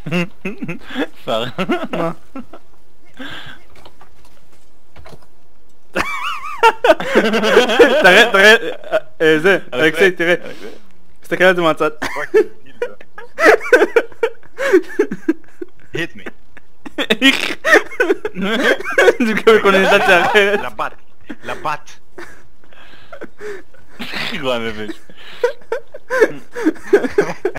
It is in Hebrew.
פאר. מה? תראה, זה, אלכסי, תראה. תסתכל על זה מהצד. hit me. זה מקבל קונוטציה אחרת. לבת. גועל נפש.